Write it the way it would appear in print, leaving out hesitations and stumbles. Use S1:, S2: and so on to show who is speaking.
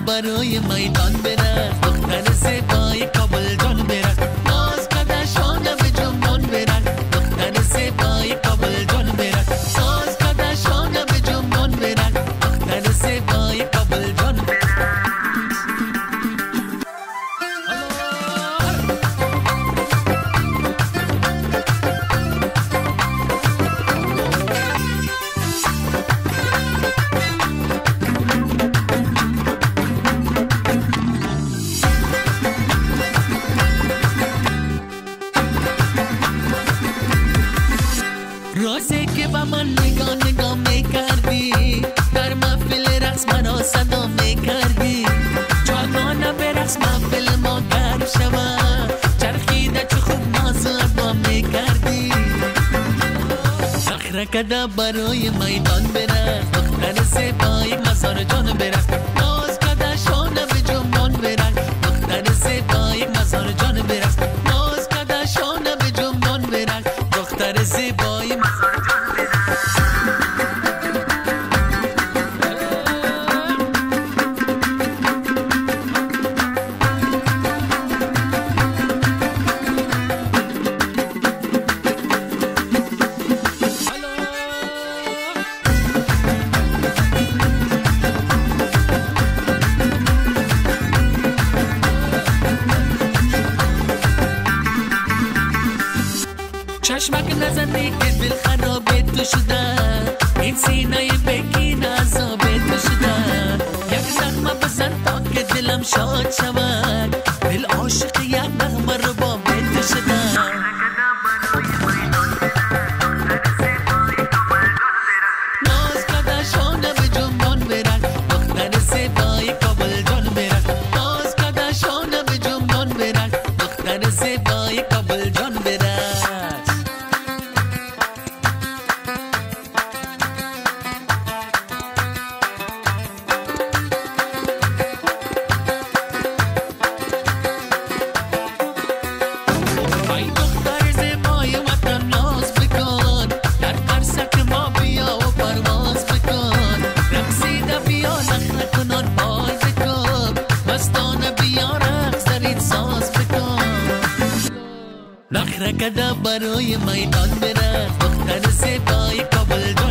S1: برای میدان برفت، دختر زیبای کابل جان برفت، ناز کدشان به جنبان برفت، دختر زیبای کابل جان برفت، ناز کدشان به جنبان برفت، دختر زیبای کابل جان برفت. رازی که با من نگاه میکردی، در محفل رقص مرا صدا میکردی، جانانه به رقص محفل ما گرم شود، چرخیده چه خوب ناز ادا میکردی. نخره کده برای میدان برفت، دختر زیبای مزار جان برفت، ناز کده شانه به جنبان برفت، دختر زیبای مزار جان برفت، ناز کده شانه به جنبان برفت، دختر زیبای مزار جان برفت. چشمک نزنی که دل خرابه تو شده، این سینه بگین عذابه تو شده، یک نغمه بزن تا که دلم شاد شود، دل عاشق یک نغمه رو با تو شده. ناز کده شانه به جنبان برفت، دختر زیبای کابل جان برفت، ناز کده شانه به جنبان برفت، دختر زیبای کابل جان برفت. نخره کده برای میدان برفت، دختر زیبای کابل